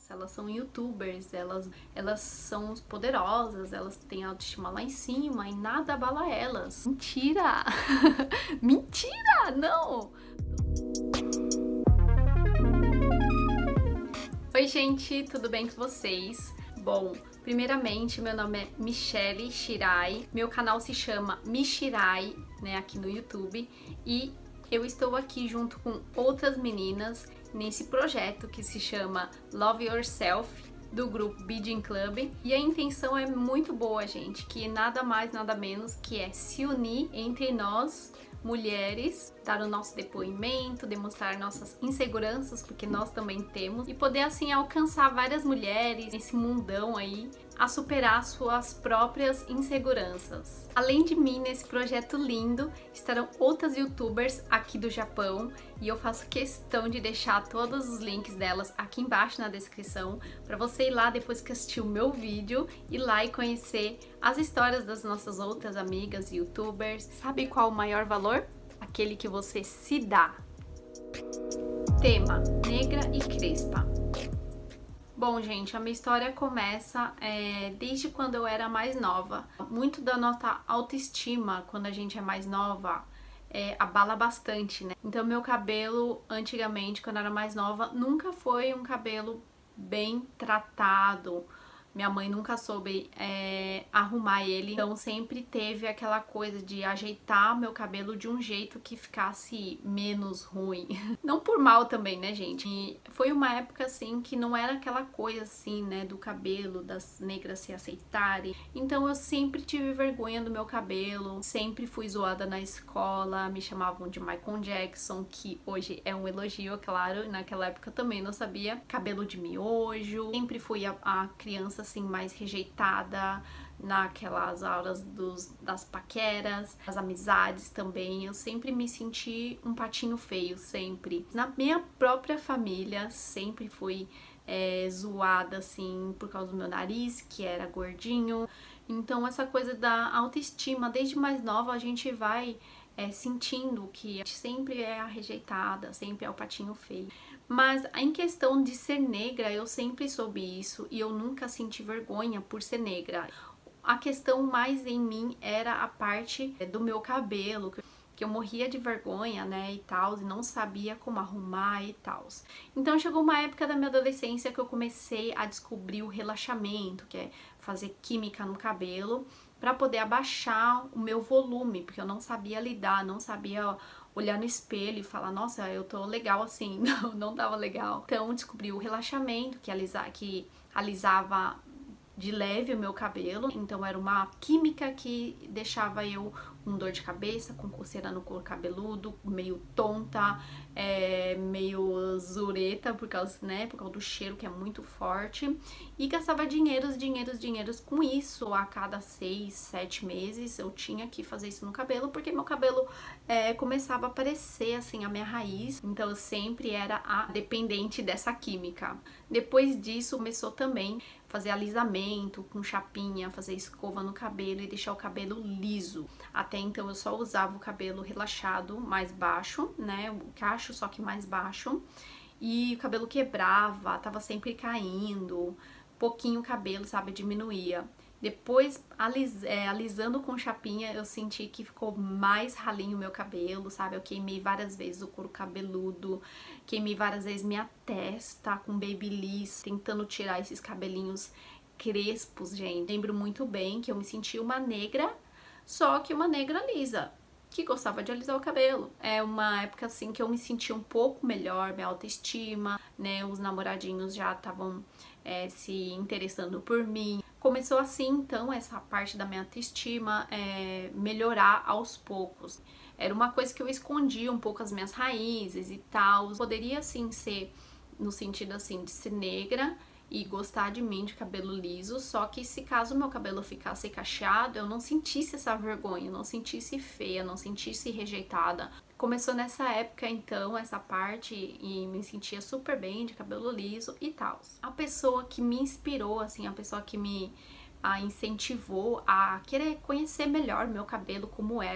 elas são youtubers, elas são poderosas, elas têm autoestima lá em cima e nada abala elas. Mentira! Mentira! Não! Oi gente, tudo bem com vocês? Bom, primeiramente meu nome é Michele Shirai, meu canal se chama Mishirai, né, aqui no YouTube, e eu estou aqui junto com outras meninas nesse projeto que se chama Love Yourself, do grupo Bidding Club, e a intenção é muito boa, gente, que nada mais, nada menos que é se unir entre nós, mulheres, dar o nosso depoimento, demonstrar nossas inseguranças, porque nós também temos, e poder assim alcançar várias mulheres nesse mundão aí a superar suas próprias inseguranças. Além de mim, nesse projeto lindo, estarão outras youtubers aqui do Japão, e eu faço questão de deixar todos os links delas aqui embaixo na descrição, para você ir lá depois que assistir o meu vídeo, ir lá e conhecer as histórias das nossas outras amigas youtubers. Sabe qual o maior valor? Aquele que você se dá. Tema: negra e crespa. Bom, gente, a minha história começa desde quando eu era mais nova. Muito da nossa autoestima, quando a gente é mais nova, abala bastante, né? Então, meu cabelo, antigamente, quando eu era mais nova, nunca foi um cabelo bem tratado. Minha mãe nunca soube arrumar ele, então sempre teve aquela coisa de ajeitar meu cabelo de um jeito que ficasse menos ruim. Não por mal também, né, gente? E foi uma época, assim, que não era aquela coisa, assim, né, do cabelo, das negras se aceitarem. Então eu sempre tive vergonha do meu cabelo, sempre fui zoada na escola, me chamavam de Michael Jackson, que hoje é um elogio, claro, e naquela época também não sabia. Cabelo de miojo, sempre fui a criança assim mais rejeitada naquelas aulas das paqueras, as amizades também. Eu sempre me senti um patinho feio, sempre. Na minha própria família sempre fui zoada assim por causa do meu nariz, que era gordinho. Então essa coisa da autoestima, desde mais nova a gente vai sentindo que a gente sempre é a rejeitada, sempre é o patinho feio. Mas em questão de ser negra, eu sempre soube isso e eu nunca senti vergonha por ser negra. A questão mais em mim era a parte do meu cabelo, que eu morria de vergonha, né, e tal, e não sabia como arrumar e tal. Então chegou uma época da minha adolescência que eu comecei a descobrir o relaxamento, que é fazer química no cabelo, para poder abaixar o meu volume, porque eu não sabia lidar, não sabia olhar no espelho e falar, nossa, eu tô legal assim. Não tava legal. Então descobri o relaxamento, que alisava de leve o meu cabelo. Então era uma química que deixava eu com dor de cabeça, com coceira no couro cabeludo, meio tonta, meio zureta por causa do cheiro que é muito forte. E gastava dinheiros com isso. A cada 6, 7 meses eu tinha que fazer isso no cabelo, porque meu cabelo começava a aparecer assim a minha raiz. Então eu sempre era a dependente dessa química. Depois disso começou também fazer alisamento com chapinha, fazer escova no cabelo e deixar o cabelo liso. Até então eu só usava o cabelo relaxado, mais baixo, né, o cacho só que mais baixo, e o cabelo quebrava, tava sempre caindo, pouquinho o cabelo, sabe, diminuía. Depois, alisando com chapinha, eu senti que ficou mais ralinho o meu cabelo, sabe? Eu queimei várias vezes o couro cabeludo, queimei várias vezes minha testa com babyliss, tentando tirar esses cabelinhos crespos, gente. Lembro muito bem que eu me senti uma negra, só que uma negra lisa, que gostava de alisar o cabelo. É uma época assim que eu me senti um pouco melhor, minha autoestima, né? Os namoradinhos já estavam se interessando por mim. Começou assim, então, essa parte da minha autoestima melhorar aos poucos. Era uma coisa que eu escondia um pouco as minhas raízes e tal. Poderia, assim, ser no sentido, assim, de ser negra e gostar de mim de cabelo liso, só que se caso meu cabelo ficasse cacheado, eu não sentisse essa vergonha, não sentisse feia, não sentisse rejeitada. Começou nessa época, então, essa parte, e me sentia super bem de cabelo liso e tal. A pessoa que me inspirou, assim, a pessoa que me incentivou a querer conhecer melhor meu cabelo como era,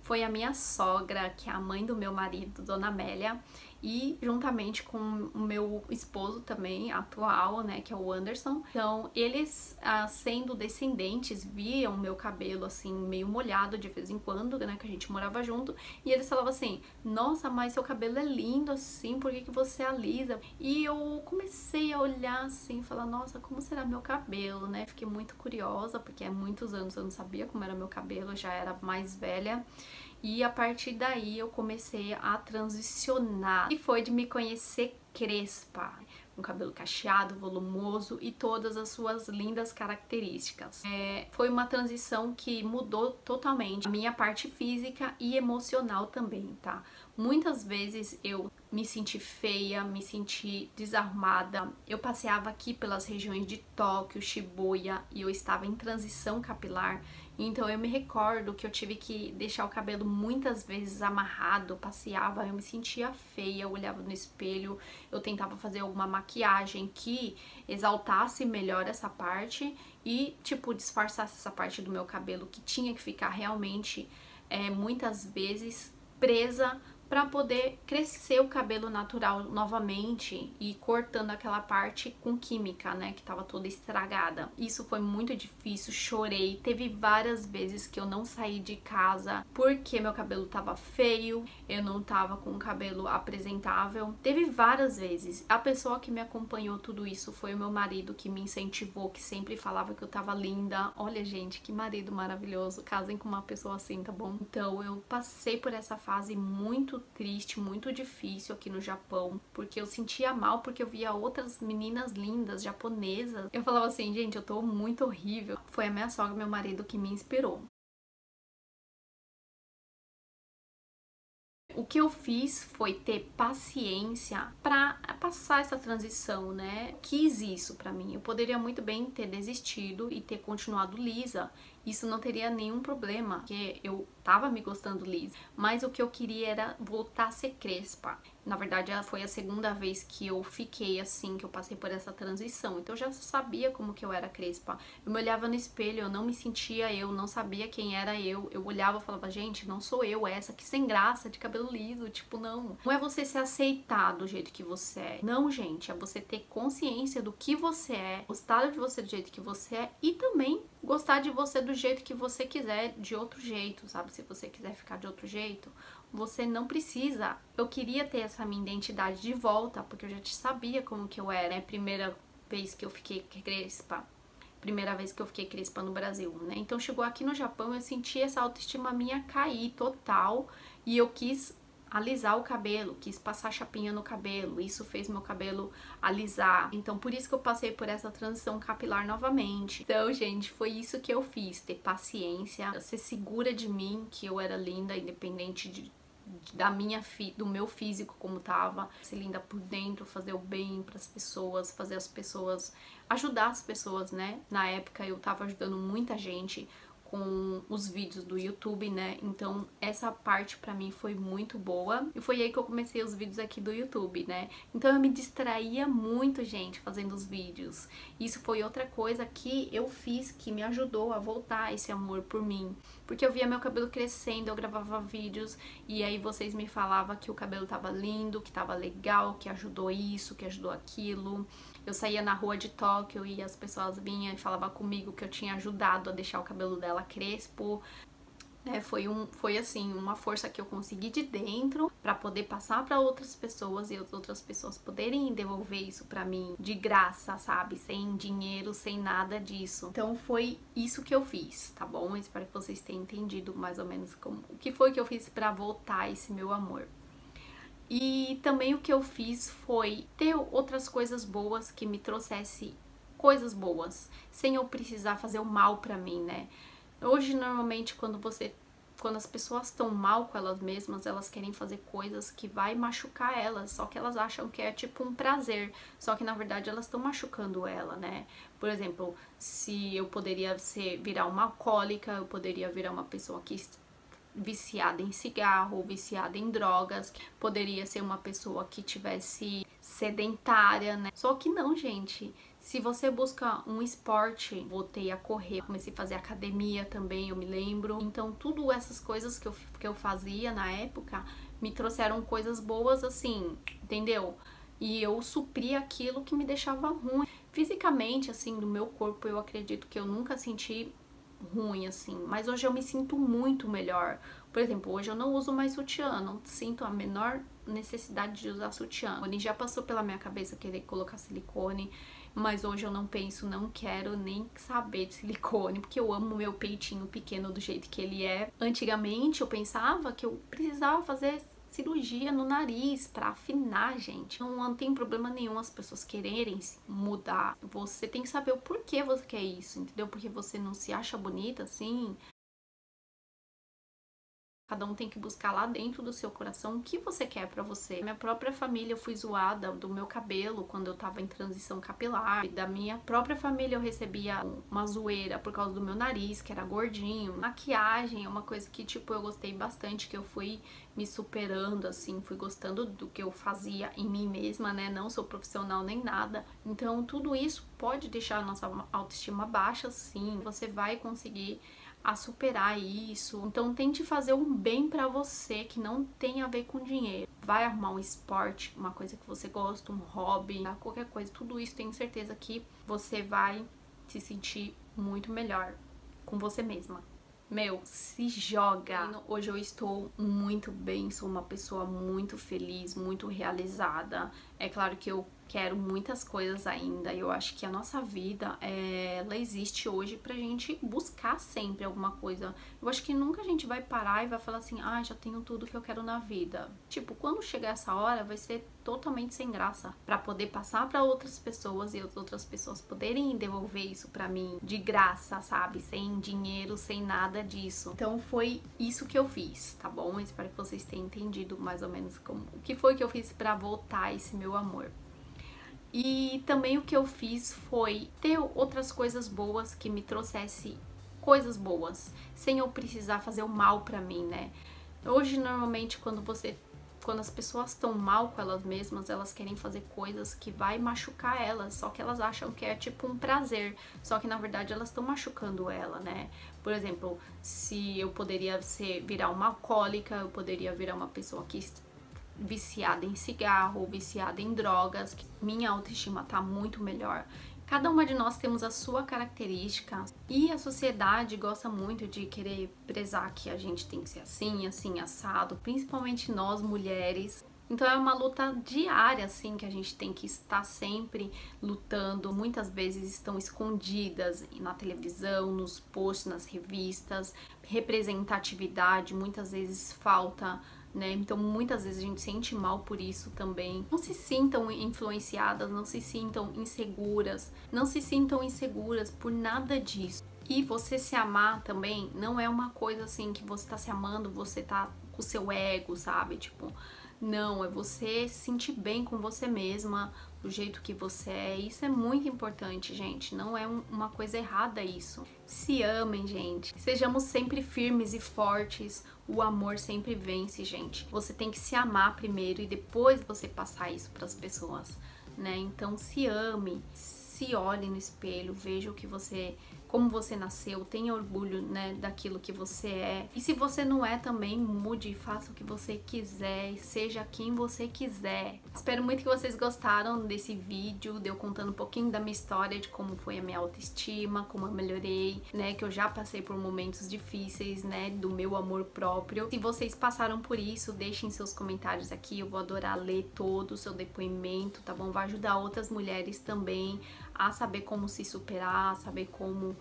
foi a minha sogra, que é a mãe do meu marido, Dona Amélia, e juntamente com o meu esposo também, atual, né, que é o Anderson. Então, eles, sendo descendentes, viam meu cabelo, assim, meio molhado de vez em quando, né, que a gente morava junto, e eles falavam assim, nossa, mas seu cabelo é lindo assim, por que que você alisa? E eu comecei a olhar assim, falar, nossa, como será meu cabelo, né? Fiquei muito curiosa, porque há muitos anos eu não sabia como era meu cabelo, eu já era mais velha. E a partir daí eu comecei a transicionar. E foi de me conhecer crespa, com cabelo cacheado, volumoso e todas as suas lindas características. Foi uma transição que mudou totalmente a minha parte física e emocional também, tá? Muitas vezes eu me senti feia, me senti desarrumada. Eu passeava aqui pelas regiões de Tóquio, Shibuya e eu estava em transição capilar. Então eu me recordo que eu tive que deixar o cabelo muitas vezes amarrado, passeava, eu me sentia feia, eu olhava no espelho, eu tentava fazer alguma maquiagem que exaltasse melhor essa parte e, tipo, disfarçasse essa parte do meu cabelo que tinha que ficar realmente, muitas vezes, presa para poder crescer o cabelo natural novamente e cortando aquela parte com química, né, que tava toda estragada. Isso foi muito difícil, chorei. Teve várias vezes que eu não saí de casa porque meu cabelo tava feio, eu não tava com o cabelo apresentável. Teve várias vezes. A pessoa que me acompanhou tudo isso foi o meu marido, que me incentivou, que sempre falava que eu tava linda. Olha, gente, que marido maravilhoso. Casem com uma pessoa assim, tá bom? Então, eu passei por essa fase muito triste, muito difícil aqui no Japão, porque eu sentia mal porque eu via outras meninas lindas, japonesas. Eu falava assim, gente, eu tô muito horrível. Foi a minha sogra, meu marido, que me inspirou. O que eu fiz foi ter paciência pra passar essa transição, né? Quis isso pra mim. Eu poderia muito bem ter desistido e ter continuado lisa. Isso não teria nenhum problema, porque eu tava me gostando lisa. Mas o que eu queria era voltar a ser crespa. Na verdade, foi a segunda vez que eu fiquei assim, que eu passei por essa transição. Então eu já sabia como que eu era crespa. Eu me olhava no espelho, eu não me sentia eu, não sabia quem era eu. Eu olhava e falava, gente, não sou eu essa, que sem graça, de cabelo liso. Tipo, não. Não é você se aceitar do jeito que você é. Não, gente, é você ter consciência do que você é, gostar de você do jeito que você é e também gostar de você do jeito que você quiser, de outro jeito, sabe? Se você quiser ficar de outro jeito, você não precisa. Eu queria ter essa minha identidade de volta, porque eu já sabia como que eu era, né? Primeira vez que eu fiquei crespa. Primeira vez que eu fiquei crespa no Brasil, né? Então chegou aqui no Japão, eu senti essa autoestima minha cair total e eu quis alisar o cabelo, quis passar chapinha no cabelo, isso fez meu cabelo alisar. Então por isso que eu passei por essa transição capilar novamente. Então, gente, foi isso que eu fiz, ter paciência, ser segura de mim, que eu era linda, independente do meu físico como tava, ser linda por dentro, fazer o bem para as pessoas, fazer as pessoas, ajudar as pessoas, né? Na época eu tava ajudando muita gente com os vídeos do YouTube, né? Então essa parte pra mim foi muito boa e foi aí que eu comecei os vídeos aqui do YouTube, né? Então eu me distraía muito, gente, fazendo os vídeos. Isso foi outra coisa que eu fiz que me ajudou a voltar esse amor por mim, porque eu via meu cabelo crescendo, eu gravava vídeos e aí vocês me falavam que o cabelo tava lindo, que tava legal, que ajudou isso, que ajudou aquilo. Eu saía na rua de Tóquio e as pessoas vinham e falavam comigo que eu tinha ajudado a deixar o cabelo dela crespo. Foi assim, uma força que eu consegui de dentro pra poder passar pra outras pessoas e as outras pessoas poderem devolver isso pra mim de graça, sabe? Sem dinheiro, sem nada disso. Então foi isso que eu fiz, tá bom? Espero que vocês tenham entendido mais ou menos o que foi que eu fiz pra voltar esse meu amor. E também o que eu fiz foi ter outras coisas boas que me trouxesse coisas boas, sem eu precisar fazer o mal pra mim, né? Hoje, normalmente, quando as pessoas estão mal com elas mesmas, elas querem fazer coisas que vai machucar elas, só que elas acham que é tipo um prazer, só que na verdade elas estão machucando ela, né? Por exemplo, se eu poderia virar uma alcoólica, eu poderia virar uma pessoa que viciada em cigarro ou viciada em drogas, poderia ser uma pessoa que tivesse sedentária, né? Só que não, gente. Se você busca um esporte, voltei a correr, comecei a fazer academia também, eu me lembro. Então, tudo essas coisas que eu fazia na época me trouxeram coisas boas, assim, entendeu? E eu supri aquilo que me deixava ruim. Fisicamente, assim, do meu corpo, eu acredito que eu nunca senti ruim, assim. Mas hoje eu me sinto muito melhor. Por exemplo, hoje eu não uso mais sutiã, não sinto a menor necessidade de usar sutiã. Já passou pela minha cabeça querer colocar silicone, mas hoje eu não penso, não quero nem saber de silicone, porque eu amo meu peitinho pequeno do jeito que ele é. Antigamente eu pensava que eu precisava fazer cirurgia no nariz pra afinar, gente. Não tem problema nenhum as pessoas quererem mudar. Você tem que saber o porquê você quer isso, entendeu? Porque você não se acha bonita assim. Cada um tem que buscar lá dentro do seu coração o que você quer pra você. Minha própria família, eu fui zoada do meu cabelo quando eu tava em transição capilar. Da minha própria família eu recebia uma zoeira por causa do meu nariz, que era gordinho. Maquiagem é uma coisa que, tipo, eu gostei bastante, que eu fui me superando, assim, fui gostando do que eu fazia em mim mesma, né? Não sou profissional nem nada. Então, tudo isso pode deixar a nossa autoestima baixa, sim. Você vai conseguir a superar isso. Então tente fazer um bem pra você que não tem a ver com dinheiro. Vai arrumar um esporte, uma coisa que você gosta, um hobby, qualquer coisa. Tudo isso tenho certeza que você vai se sentir muito melhor com você mesma. Meu, se joga! Hoje eu estou muito bem, sou uma pessoa muito feliz, muito realizada. É claro que eu quero muitas coisas ainda. Eu acho que a nossa vida, ela existe hoje pra gente buscar sempre alguma coisa. Eu acho que nunca a gente vai parar e vai falar assim, ah, já tenho tudo que eu quero na vida. Tipo, quando chegar essa hora, vai ser totalmente sem graça. Pra poder passar pra outras pessoas e as outras pessoas poderem devolver isso pra mim de graça, sabe? Sem dinheiro, sem nada disso. Então foi isso que eu fiz, tá bom? Eu espero que vocês tenham entendido mais ou menos o que foi que eu fiz pra voltar esse meu amor. E também o que eu fiz foi ter outras coisas boas que me trouxesse coisas boas, sem eu precisar fazer o mal pra mim, né? Hoje, normalmente, quando as pessoas estão mal com elas mesmas, elas querem fazer coisas que vai machucar elas, só que elas acham que é tipo um prazer, só que na verdade elas estão machucando ela, né? Por exemplo, se eu poderia virar uma alcoólica, eu poderia virar uma pessoa que viciada em cigarro, viciada em drogas, minha autoestima tá muito melhor. Cada uma de nós temos a sua característica e a sociedade gosta muito de querer prezar que a gente tem que ser assim, assim, assado, principalmente nós mulheres. Então é uma luta diária, assim, que a gente tem que estar sempre lutando. Muitas vezes estão escondidas na televisão, nos posts, nas revistas. Representatividade muitas vezes falta, né? Então muitas vezes a gente sente mal por isso também. Não se sintam influenciadas, não se sintam inseguras, não se sintam inseguras por nada disso. E você se amar também não é uma coisa assim que você tá se amando, você tá com o seu ego, sabe? Tipo, não, é você se sentir bem com você mesma, do jeito que você é. Isso é muito importante, gente. Não é uma coisa errada isso. Se amem, gente. Sejamos sempre firmes e fortes. O amor sempre vence, gente. Você tem que se amar primeiro e depois você passar isso para as pessoas, né? Então se ame, se olhe no espelho, veja o que você, como você nasceu, tenha orgulho, né, daquilo que você é. E se você não é também, mude, faça o que você quiser, seja quem você quiser. Espero muito que vocês gostaram desse vídeo, de eu contando um pouquinho da minha história, de como foi a minha autoestima, como eu melhorei, né, que eu já passei por momentos difíceis, né, do meu amor próprio. Se vocês passaram por isso, deixem seus comentários aqui, eu vou adorar ler todo o seu depoimento, tá bom? Vai ajudar outras mulheres também a saber como se superar, a saber como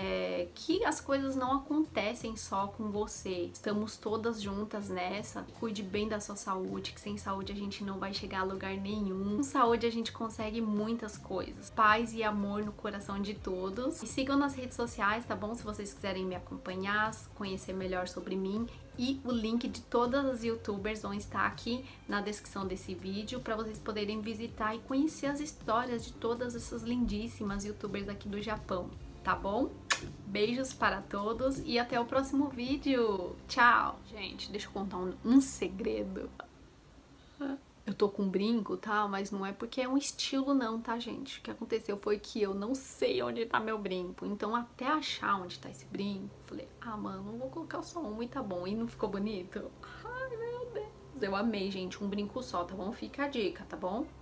que as coisas não acontecem só com você. Estamos todas juntas nessa. Cuide bem da sua saúde, que sem saúde a gente não vai chegar a lugar nenhum. Com saúde a gente consegue muitas coisas. Paz e amor no coração de todos. E sigam nas redes sociais, tá bom? Se vocês quiserem me acompanhar, conhecer melhor sobre mim. E o link de todas as youtubers vão estar aqui na descrição desse vídeo para vocês poderem visitar e conhecer as histórias de todas essas lindíssimas youtubers aqui do Japão, tá bom? Beijos para todos e até o próximo vídeo. Tchau! Gente, deixa eu contar um segredo. Eu tô com um brinco, tá? Mas não é porque é um estilo não, tá, gente? O que aconteceu foi que eu não sei onde tá meu brinco. Então, até achar onde tá esse brinco, falei, ah, mano, vou colocar só um e tá bom. E não ficou bonito? Ai, meu Deus. Eu amei, gente, um brinco só, tá bom? Fica a dica, tá bom?